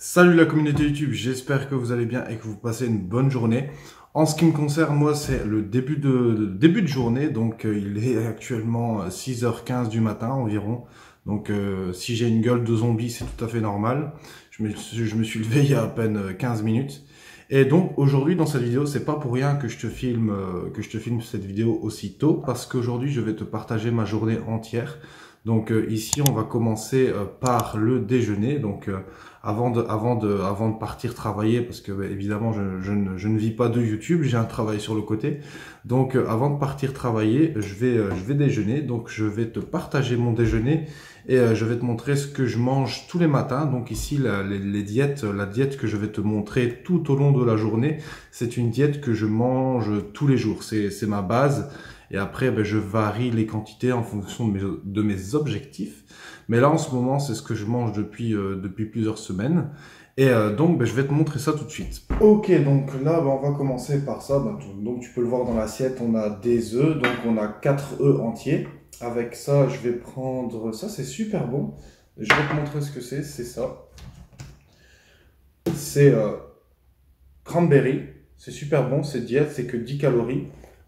Salut la communauté YouTube, j'espère que vous allez bien et que vous passez une bonne journée. En ce qui me concerne, moi, c'est le début de journée, donc il est actuellement 6h15 du matin environ. Donc si j'ai une gueule de zombie, c'est tout à fait normal. Je me suis levé il y a à peine 15 minutes. Et donc aujourd'hui dans cette vidéo, c'est pas pour rien que je te filme cette vidéo aussi tôt, parce qu'aujourd'hui je vais te partager ma journée entière. Donc ici on va commencer par le déjeuner. Donc avant de partir travailler, parce que évidemment je ne vis pas de YouTube, j'ai un travail sur le côté. Donc avant de partir travailler, je vais déjeuner. Donc je vais te partager mon déjeuner et je vais te montrer ce que je mange tous les matins. Donc ici la diète que je vais te montrer tout au long de la journée, c'est une diète que je mange tous les jours. C'est ma base. Et après, je varie les quantités en fonction de mes objectifs. Mais là, en ce moment, c'est ce que je mange depuis plusieurs semaines. Et donc, je vais te montrer ça tout de suite. Ok, donc là, on va commencer par ça. Donc, tu peux le voir dans l'assiette, on a des œufs. Donc, on a 4 œufs entiers. Avec ça, je vais prendre... Ça, c'est super bon. Je vais te montrer ce que c'est. C'est ça. C'est cranberry. C'est super bon. C'est diète, c'est que 10 calories.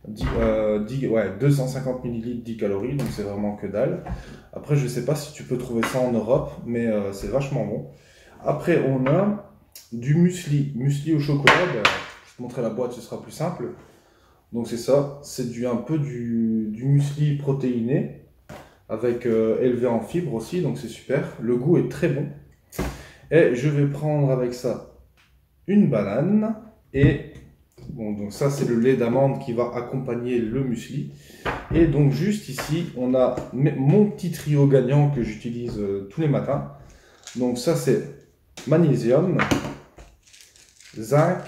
250 ml 10 calories, donc c'est vraiment que dalle. Après, je sais pas si tu peux trouver ça en Europe, mais c'est vachement bon. Après, on a du muesli au chocolat. Je vais te montrer la boîte, ce sera plus simple. Donc c'est ça, c'est un peu du muesli protéiné, avec élevé en fibres aussi, donc c'est super. Le goût est très bon. Et je vais prendre avec ça une banane et... Bon, donc ça, c'est le lait d'amande qui va accompagner le muesli. Et donc, juste ici, on a mon petit trio gagnant que j'utilise tous les matins. Donc ça, c'est magnésium, zinc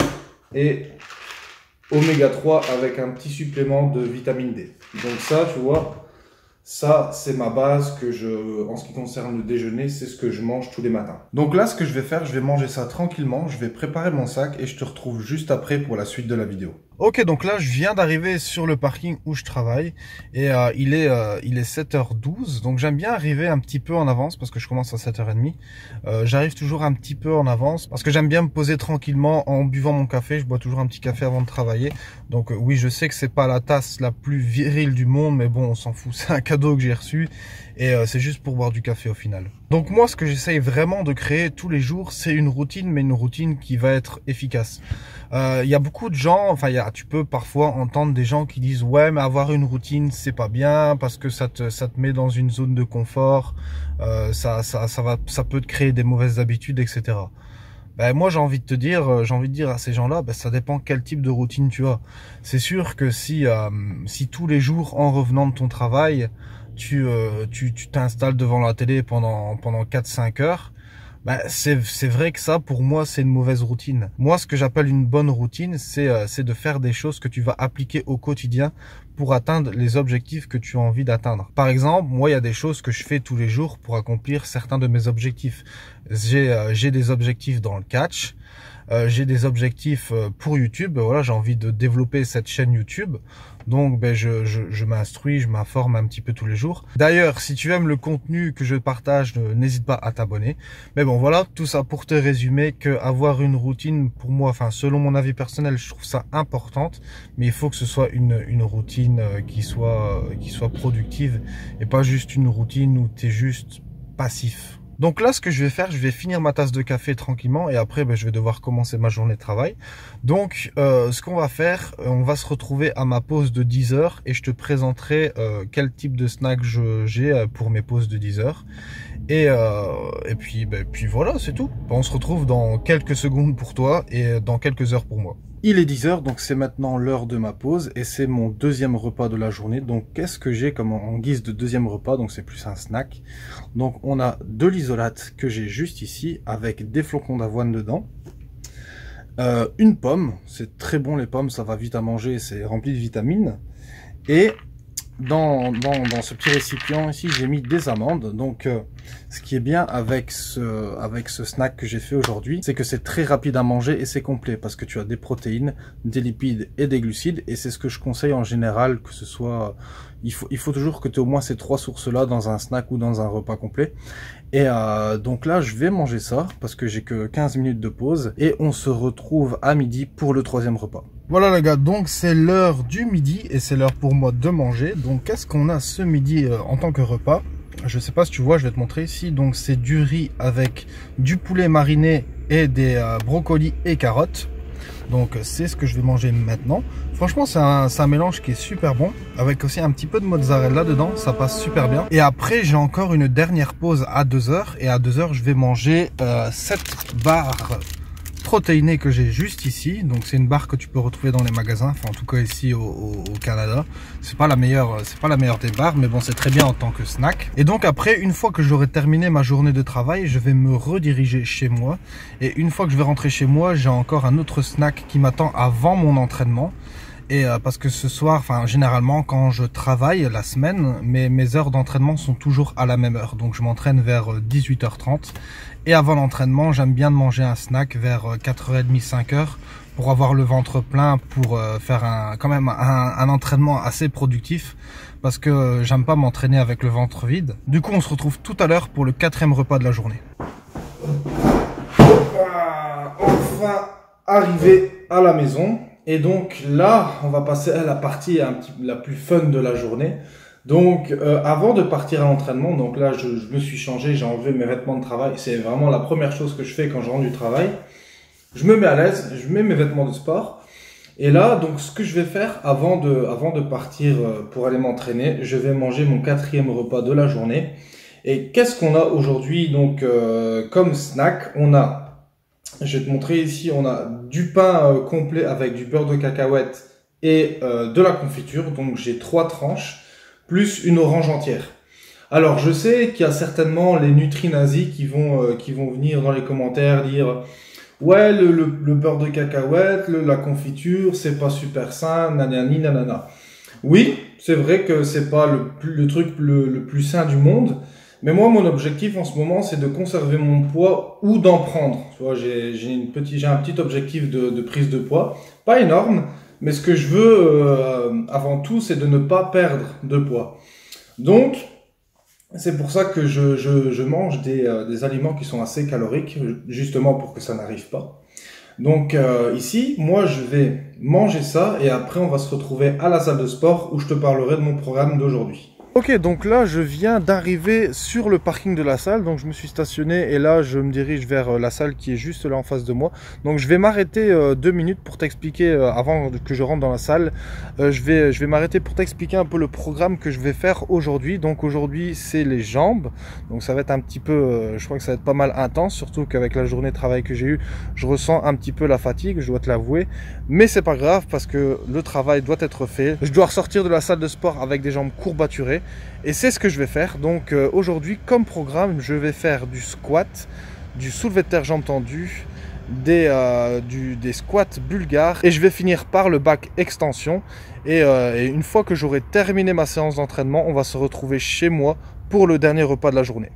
et oméga 3 avec un petit supplément de vitamine D. Donc ça, tu vois, ça, c'est ma base en ce qui concerne le déjeuner, c'est ce que je mange tous les matins. Donc là, ce que je vais faire, je vais manger ça tranquillement, je vais préparer mon sac et je te retrouve juste après pour la suite de la vidéo. Ok, donc là, je viens d'arriver sur le parking où je travaille et il est 7h12. Donc j'aime bien arriver un petit peu en avance parce que je commence à 7h30. J'arrive toujours un petit peu en avance parce que j'aime bien me poser tranquillement en buvant mon café. Je bois toujours un petit café avant de travailler. Donc oui, je sais que c'est pas la tasse la plus virile du monde, mais bon, on s'en fout. C'est un cadeau que j'ai reçu et c'est juste pour boire du café au final. Donc moi, ce que j'essaye vraiment de créer tous les jours, c'est une routine, mais une routine qui va être efficace. Il y a beaucoup de gens, enfin tu peux parfois entendre des gens qui disent ouais, mais avoir une routine c'est pas bien parce que ça te met dans une zone de confort, ça peut te créer des mauvaises habitudes, etc. Moi j'ai envie de dire à ces gens-là, ça dépend quel type de routine tu as. C'est sûr que si tous les jours en revenant de ton travail, tu t'installes devant la télé pendant 4-5 heures, c'est vrai que ça, pour moi, c'est une mauvaise routine. Moi, ce que j'appelle une bonne routine, c'est de faire des choses que tu vas appliquer au quotidien pour atteindre les objectifs que tu as envie d'atteindre. Par exemple, moi, il y a des choses que je fais tous les jours pour accomplir certains de mes objectifs. J'ai des objectifs dans le catch. J'ai des objectifs pour YouTube. Voilà, j'ai envie de développer cette chaîne YouTube. Donc, je m'instruis, je m'informe un petit peu tous les jours. D'ailleurs, si tu aimes le contenu que je partage, n'hésite pas à t'abonner. Mais bon, voilà, tout ça pour te résumer que avoir une routine, pour moi, enfin, selon mon avis personnel, je trouve ça importante. Mais il faut que ce soit une routine qui soit productive et pas juste une routine où tu es juste passif. Donc là, ce que je vais faire, je vais finir ma tasse de café tranquillement et après, je vais devoir commencer ma journée de travail. Donc, ce qu'on va faire, on va se retrouver à ma pause de 10 heures et je te présenterai quel type de snack j'ai pour mes pauses de 10 heures. Et puis voilà, c'est tout. On se retrouve dans quelques secondes pour toi et dans quelques heures pour moi. Il est 10 heures, donc c'est maintenant l'heure de ma pause et c'est mon deuxième repas de la journée. Donc qu'est-ce que j'ai comme en guise de deuxième repas? Donc c'est plus un snack. Donc on a de l'isolate que j'ai juste ici avec des flocons d'avoine dedans. Une pomme, c'est très bon les pommes, ça va vite à manger, c'est rempli de vitamines. Et dans ce petit récipient ici, j'ai mis des amandes. Donc, ce qui est bien avec ce snack que j'ai fait aujourd'hui, c'est que c'est très rapide à manger et c'est complet parce que tu as des protéines, des lipides et des glucides. Et c'est ce que je conseille en général, que ce soit... Il faut toujours que tu aies au moins ces trois sources-là dans un snack ou dans un repas complet. Et donc là, je vais manger ça parce que j'ai que 15 minutes de pause et on se retrouve à midi pour le troisième repas. Voilà les gars, donc c'est l'heure du midi et c'est l'heure pour moi de manger. Donc qu'est-ce qu'on a ce midi en tant que repas? Je sais pas si tu vois, je vais te montrer ici. Donc c'est du riz avec du poulet mariné et des brocolis et carottes. Donc c'est ce que je vais manger maintenant. Franchement c'est un mélange qui est super bon, avec aussi un petit peu de mozzarella dedans, ça passe super bien. Et après j'ai encore une dernière pause à 2 h et à 2 h je vais manger 7 barres protéinées que j'ai juste ici. Donc c'est une barre que tu peux retrouver dans les magasins, enfin en tout cas ici au Canada. C'est pas la meilleure des barres, mais bon c'est très bien en tant que snack. Et donc après, une fois que j'aurai terminé ma journée de travail, je vais me rediriger chez moi. Et une fois que je vais rentrer chez moi, j'ai encore un autre snack qui m'attend avant mon entraînement. Et parce que ce soir, enfin généralement quand je travaille la semaine, mes heures d'entraînement sont toujours à la même heure. Donc je m'entraîne vers 18 h 30. Et avant l'entraînement, j'aime bien de manger un snack vers 4h30, 5 h pour avoir le ventre plein, pour faire quand même un entraînement assez productif. Parce que j'aime pas m'entraîner avec le ventre vide. Du coup, on se retrouve tout à l'heure pour le 4e repas de la journée. Enfin arrivé à la maison. Et donc là, on va passer à la partie la plus fun de la journée. Donc avant de partir à l'entraînement, donc là je me suis changé, j'ai enlevé mes vêtements de travail. C'est vraiment la première chose que je fais quand je rentre du travail. Je me mets à l'aise, je mets mes vêtements de sport. Et là, donc ce que je vais faire avant de partir pour aller m'entraîner, je vais manger mon 4e repas de la journée. Et qu'est-ce qu'on a aujourd'hui donc comme snack? Je vais te montrer ici, on a du pain complet avec du beurre de cacahuète et de la confiture. Donc j'ai 3 tranches, plus une orange entière. Alors je sais qu'il y a certainement les nutri-nazis qui vont venir dans les commentaires dire « Ouais, le beurre de cacahuète, la confiture, c'est pas super sain, nanani, nanana. » Oui, c'est vrai que c'est pas le truc le plus sain du monde. Mais moi, mon objectif en ce moment, c'est de conserver mon poids ou d'en prendre. Tu vois, j'ai un petit objectif de prise de poids. Pas énorme, mais ce que je veux avant tout, c'est de ne pas perdre de poids. Donc, c'est pour ça que je mange des aliments qui sont assez caloriques, justement pour que ça n'arrive pas. Donc ici, moi, je vais manger ça et après, on va se retrouver à la salle de sport où je te parlerai de mon programme d'aujourd'hui. Ok, donc là je viens d'arriver sur le parking de la salle, donc je me suis stationné et là je me dirige vers la salle qui est juste là en face de moi. Donc je vais m'arrêter 2 minutes pour t'expliquer, avant que je rentre dans la salle, je vais m'arrêter pour t'expliquer un peu le programme que je vais faire aujourd'hui. Donc aujourd'hui c'est les jambes, donc ça va être un petit peu, je crois que ça va être pas mal intense, surtout qu'avec la journée de travail que j'ai eue, je ressens un petit peu la fatigue, je dois te l'avouer. Mais c'est pas grave parce que le travail doit être fait. Je dois ressortir de la salle de sport avec des jambes courbaturées. Et c'est ce que je vais faire. Donc aujourd'hui, comme programme, je vais faire du squat, du soulevé de terre jambes tendues, des squats bulgares. Et je vais finir par le back extension. Et une fois que j'aurai terminé ma séance d'entraînement, on va se retrouver chez moi pour le dernier repas de la journée.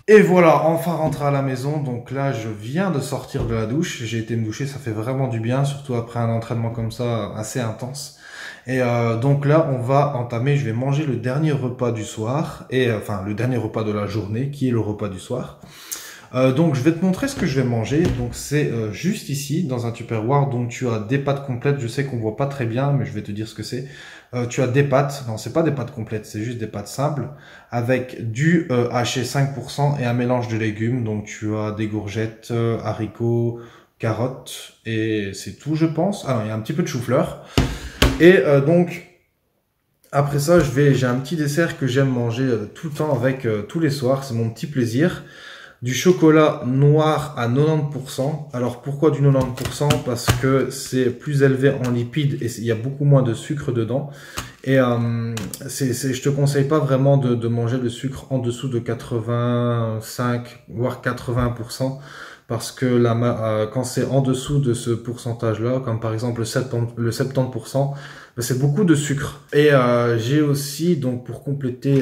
Et voilà, enfin rentré à la maison. Donc là, je viens de sortir de la douche. J'ai été me doucher, ça fait vraiment du bien, surtout après un entraînement comme ça, assez intense. Et donc là, on va entamer, je vais manger le dernier repas du soir, et enfin le dernier repas de la journée, qui est le repas du soir. Donc je vais te montrer ce que je vais manger. Donc c'est juste ici, dans un Tupperware. Donc tu as des pâtes complètes. Je sais qu'on voit pas très bien, mais je vais te dire ce que c'est. Tu as des pâtes. Non, c'est pas des pâtes complètes, c'est juste des pâtes simples avec du haché 5% et un mélange de légumes. Donc tu as des courgettes, haricots, carottes et c'est tout, je pense. Ah non, il y a un petit peu de chou-fleur. Et donc après ça, j'ai un petit dessert que j'aime manger tout le temps avec tous les soirs. C'est mon petit plaisir. Du chocolat noir à 90%. Alors pourquoi du 90%? Parce que c'est plus élevé en lipides et il y a beaucoup moins de sucre dedans. Et je te conseille pas vraiment de manger le sucre en dessous de 85 voire 80%. Parce que quand c'est en dessous de ce pourcentage-là, comme par exemple le 70%, ben c'est beaucoup de sucre. Et j'ai aussi, donc pour compléter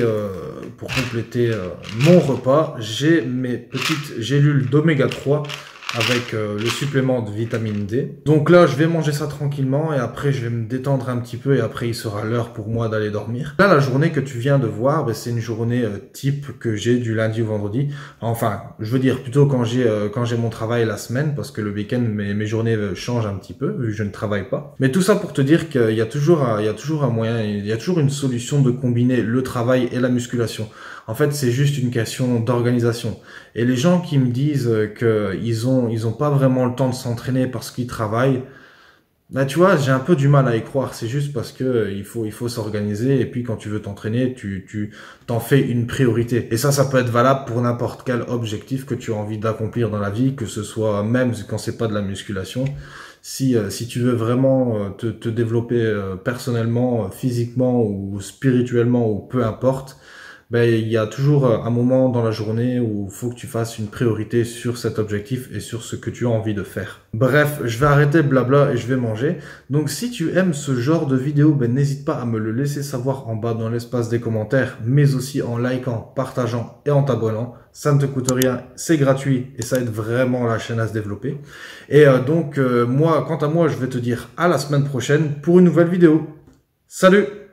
mon repas, j'ai mes petites gélules d'oméga 3 avec le supplément de vitamine D. Donc là, je vais manger ça tranquillement et après, je vais me détendre un petit peu et après, il sera l'heure pour moi d'aller dormir. Là, la journée que tu viens de voir, ben, c'est une journée type que j'ai du lundi au vendredi. Enfin, je veux dire plutôt quand j'ai mon travail la semaine parce que le week-end, mes journées changent un petit peu vu que je ne travaille pas. Mais tout ça pour te dire qu'il y a toujours un moyen, il y a toujours une solution de combiner le travail et la musculation. En fait, c'est juste une question d'organisation. Et les gens qui me disent qu'ils ont pas vraiment le temps de s'entraîner parce qu'ils travaillent, là, tu vois, j'ai un peu du mal à y croire. C'est juste parce que il faut s'organiser. Et puis, quand tu veux t'entraîner, tu t'en fais une priorité. Et ça peut être valable pour n'importe quel objectif que tu as envie d'accomplir dans la vie, que ce soit même quand c'est pas de la musculation. Si tu veux vraiment te développer personnellement, physiquement ou spirituellement ou peu importe, ben, il y a toujours un moment dans la journée où il faut que tu fasses une priorité sur cet objectif et sur ce que tu as envie de faire. Bref, je vais arrêter le blabla et je vais manger. Donc si tu aimes ce genre de vidéo, ben, n'hésite pas à me le laisser savoir en bas dans l'espace des commentaires, mais aussi en likant, partageant et en t'abonnant. Ça ne te coûte rien, c'est gratuit et ça aide vraiment la chaîne à se développer. Et donc, quant à moi, je vais te dire à la semaine prochaine pour une nouvelle vidéo. Salut!